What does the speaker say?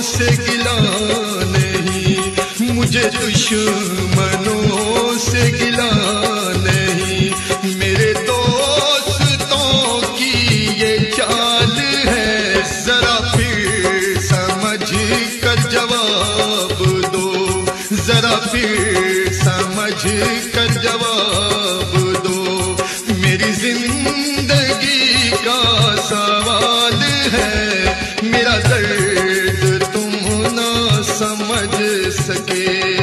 से गिला नहीं, मुझे दुश्मनों से गिला नहीं। मेरे दोस्तों की ये चाल है, जरा फिर समझ कर जवाब दो, जरा फिर समझ कर जवाब दो। मेरी जिंदगी का सवाल है, मेरा दर्द तुम ना समझ सके।